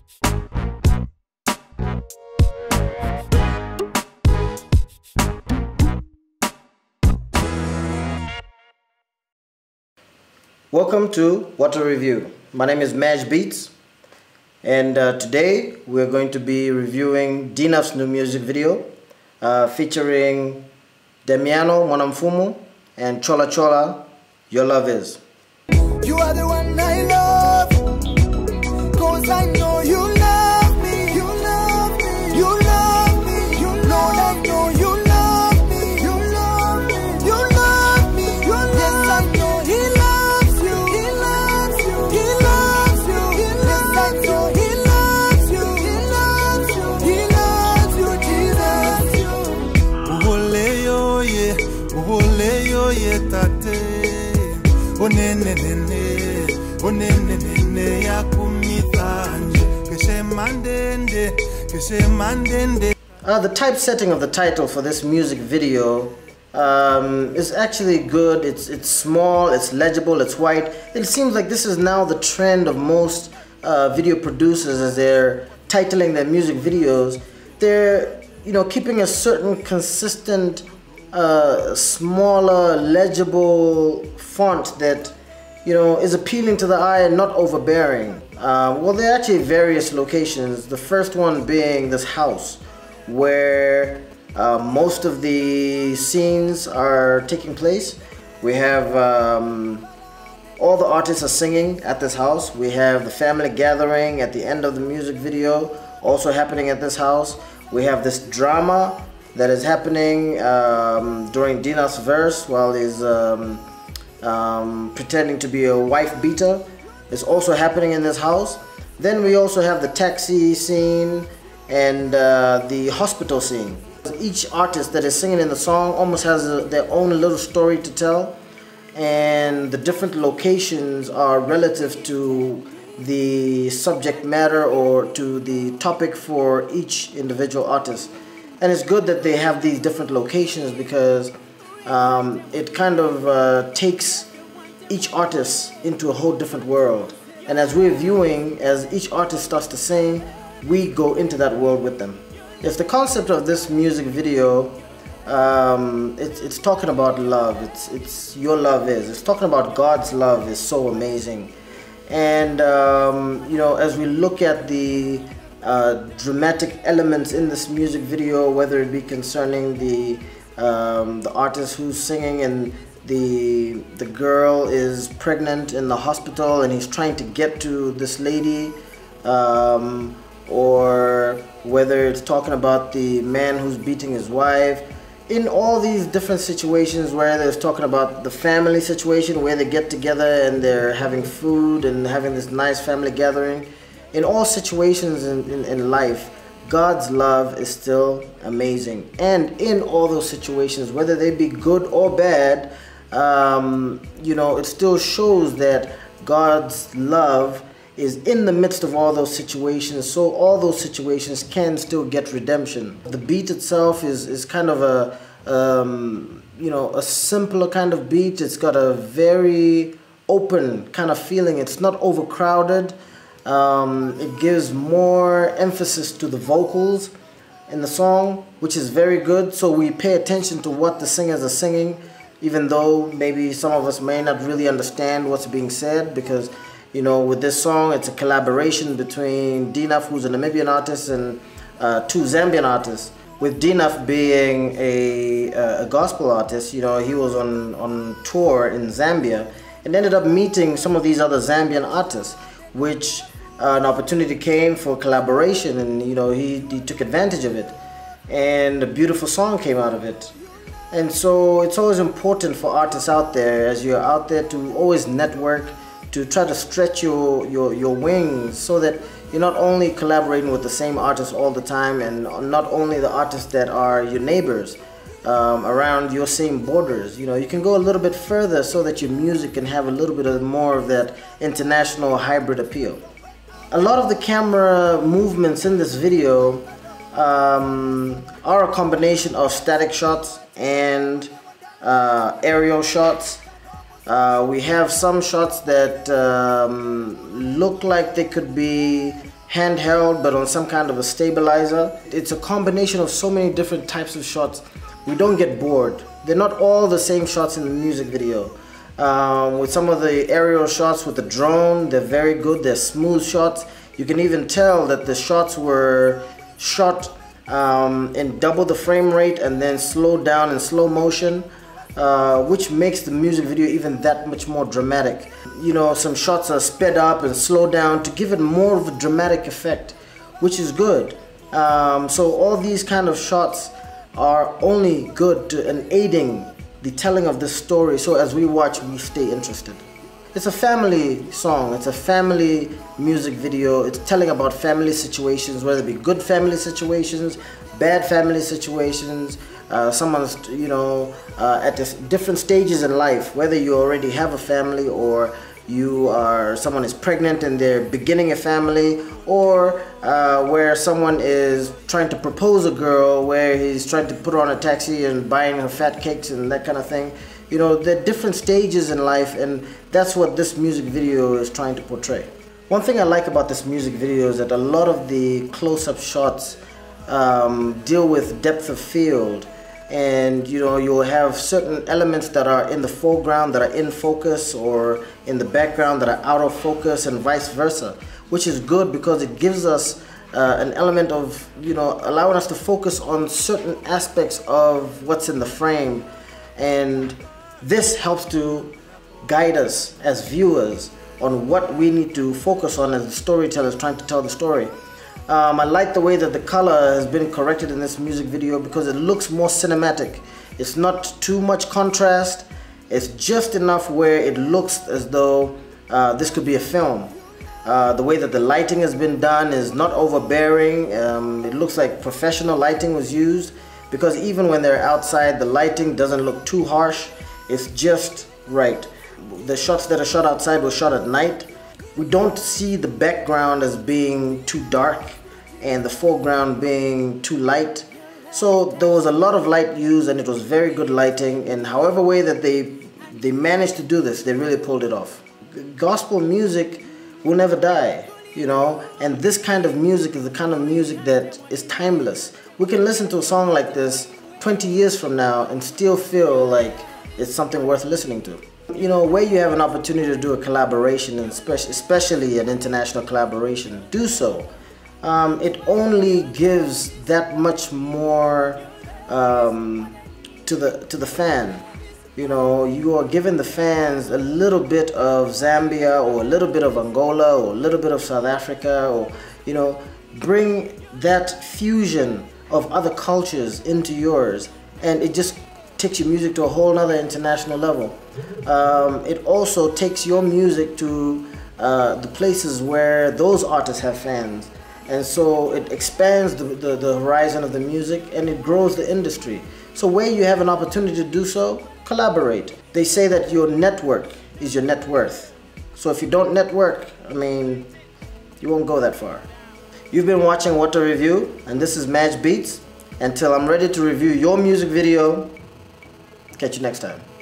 Welcome to What a Review. My name is Maj Beats, and today we're going to be reviewing D-Nuff's new music video featuring Damiano Mwanamfumu and Chola Chola, Your Love Is. You are the one I love, 'cause I know you love me, you love me, you love me, you Lord, I know you love me, you love me, you love me, you love me. Yes, I know he loves you, he loves you, he loves you, yes, I know he loves you, he loves you, he loves you, Jesus. Uholeyo ye tate, onene yakumithanje, keshe mandende. The typesetting of the title for this music video is actually good. It's small, it's legible, it's white. It seems like this is now the trend of most video producers as they're titling their music videos. They're, keeping a certain consistent, smaller, legible font that, is appealing to the eye and not overbearing. Well, there are actually various locations. The first one being this house, where most of the scenes are taking place. We have all the artists are singing at this house. We have the family gathering at the end of the music video also happening at this house. We have this drama that is happening during D-Nuff's verse while he's pretending to be a wife beater. It's also happening in this house. Then we also have the taxi scene and the hospital scene. Each artist that is singing in the song almost has their own little story to tell, and the different locations are relative to the subject matter or to the topic for each individual artist. And it's good that they have these different locations because it kind of takes each artist into a whole different world. And as we're viewing, as each artist starts to sing, we go into that world with them. Yes, the concept of this music video, it's talking about love. It's Your Love Is. It's talking about God's love is so amazing. And as we look at the dramatic elements in this music video, whether it be concerning the artist who's singing and the girl is pregnant in the hospital and he's trying to get to this lady, or whether it's talking about the man who's beating his wife. In all these different situations where there's talking about the family situation where they get together and they're having food and having this nice family gathering, in all situations in life, God's love is still amazing. And in all those situations, whether they be good or bad, it still shows that God's love is in the midst of all those situations, so all those situations can still get redemption. The beat itself is kind of a simpler kind of beat. It's got a very open kind of feeling. It's not overcrowded. It gives more emphasis to the vocals in the song, which is very good. So we pay attention to what the singers are singing, even though maybe some of us may not really understand what's being said, because with this song, it's a collaboration between D-Nuff, who's a Namibian artist, and two Zambian artists. With D-Nuff being a gospel artist, he was on tour in Zambia and ended up meeting some of these other Zambian artists, which an opportunity came for collaboration, and he took advantage of it, and a beautiful song came out of it. And so it's always important for artists out there, as you're out there, to always network, to try to stretch your wings, so that you're not only collaborating with the same artists all the time, and not only the artists that are your neighbors around your same borders. You can go a little bit further so that your music can have a little bit more of that international hybrid appeal. A lot of the camera movements in this video are a combination of static shots and aerial shots. We have some shots that look like they could be handheld but on some kind of a stabilizer. It's a combination of so many different types of shots. We don't get bored. They're not all the same shots in the music video. With some of the aerial shots with the drone, they're very good. They're smooth shots. You can even tell that the shots were shot in double the frame rate and then slowed down in slow motion, which makes the music video even that much more dramatic. You know, some shots are sped up and slowed down to give it more of a dramatic effect, which is good. So all these kind of shots are only good in aiding the telling of this story, so as we watch, we stay interested. It's a family song, it's a family music video. It's telling about family situations, whether it be good family situations, bad family situations, someone's, you know, at different stages in life, whether you already have a family or someone is pregnant and they're beginning a family, or where someone is trying to propose a girl, where he's trying to put her on a taxi and buying her fat cakes and that kind of thing. You know, there are different stages in life, and that's what this music video is trying to portray. One thing I like about this music video is that a lot of the close-up shots deal with depth of field, and you know, you'll have certain elements that are in the foreground that are in focus, or in the background that are out of focus, and vice versa, which is good because it gives us an element of, you know, allowing us to focus on certain aspects of what's in the frame, and this helps to guide us as viewers on what we need to focus on as the storyteller is trying to tell the story. I like the way that the color has been corrected in this music video because it looks more cinematic. It's not too much contrast. It's just enough where it looks as though this could be a film. The way that the lighting has been done is not overbearing. It looks like professional lighting was used, because even when they're outside, the lighting doesn't look too harsh. It's just right. The shots that are shot outside were shot at night. We don't see the background as being too dark and the foreground being too light. So there was a lot of light used, and it was very good lighting, and however way that they managed to do this, they really pulled it off. Gospel music will never die, you know, and this kind of music is the kind of music that is timeless. We can listen to a song like this 20 years from now and still feel like it's something worth listening to. You know, where you have an opportunity to do a collaboration, and especially an international collaboration, do so. It only gives that much more to the fan. You know, you are giving the fans a little bit of Zambia, or a little bit of Angola, or a little bit of South Africa, or, you know, bring that fusion of other cultures into yours, and it just takes your music to a whole other international level. It also takes your music to the places where those artists have fans, and so it expands the horizon of the music, and it grows the industry. So where you have an opportunity to do so, collaborate. They say that your network is your net worth. So if you don't network, I mean, you won't go that far. You've been watching What to Review, and this is Madge Beats. Until I'm ready to review your music video, catch you next time.